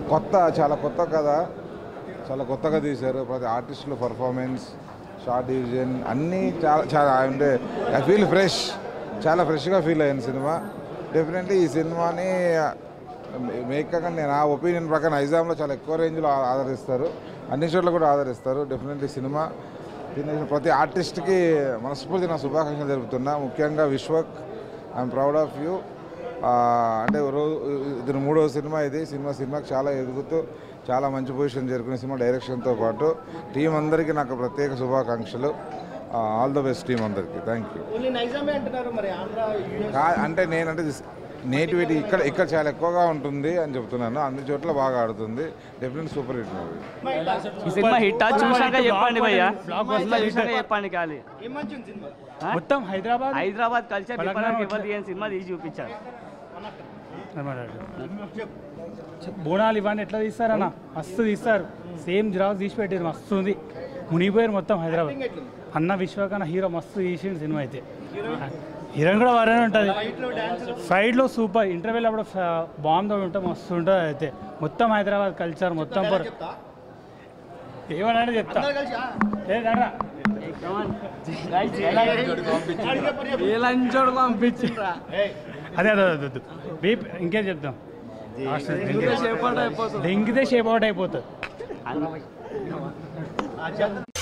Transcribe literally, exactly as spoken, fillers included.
కొత్త చాలా కొత్త కథ, చాలా కొత్తగా తీశారు. ప్రతి ఆర్టిస్టుల పర్ఫార్మెన్స్, షార్ట్ డివిజన్ అన్నీ చాలా చాలా అంటే ఐ ఫీల్ ఫ్రెష్, చాలా ఫ్రెష్గా ఫీల్ అయ్యాను సినిమా. డెఫినెట్లీ ఈ సినిమాని మేకగా నేను ఆ ఒపీనియన్ ప్రకారం నైజాంలో చాలా ఎక్కువ రేంజ్లో ఆదరిస్తారు, అన్ని చోట్ల కూడా ఆదరిస్తారు. డెఫినెట్లీ సినిమా ప్రతి ఆర్టిస్ట్కి మనస్ఫూర్తి నా శుభాకాంక్షలు జరుపుతున్నా. ముఖ్యంగా Vishwak, I'm proud of you. అంటే రోజు ఇది మూడో సినిమా, ఇది సినిమా సినిమాకి చాలా ఎదుగుతూ చాలా మంచి పొజిషన్ చేరుకునే సినిమా. డైరెక్షన్తో పాటు టీం అందరికీ నాకు ప్రత్యేక శుభాకాంక్షలు. ఆల్ ద బెస్ట్ టీం అందరికీ. Thank you. అంటే నేనంటే నేటివిటీ ఇక్కడ ఇక్కడ చాలా ఎక్కువగా ఉంటుంది అని చెప్తున్నాను. అన్ని చోట్ల బాగా ఆడుతుంది. Definite super hit movie. Cinema hit చూసాక చెప్పండి భయ్యా, చెప్పండి. ఖాళీ మొత్తం హైదరాబాద్ హైదరాబాద్ కల్చర్ ఎవరు సినిమా తీసి చూపించారు. బోనాలు ఇవన్నీ ఎట్లా తీస్తారన్న, మస్తు తీస్తారు. సేమ్ జిరాక్స్ తీసి పెట్టారు, మస్తు ఉంది. మునిగిపోయారు మొత్తం హైదరాబాద్. అన్న విశ్వకన్న హీరో మస్తు తీసిండు సినిమా అయితే. హీరోయిన్ కూడా వరనే ఉంటుంది. ఫైట్లో సూపర్. ఇంటర్వ్యూలో అప్పుడు బాంబు ఉంటే మస్తు ఉంటుంది అయితే. మొత్తం హైదరాబాద్ కల్చర్ మొత్తం ఏమన్నా చెప్తా. అదే అదే అదే బీప్ ఇంకేం చెప్తాం. దెంగితే షేప్ అవుట్ అయిపోతుంది.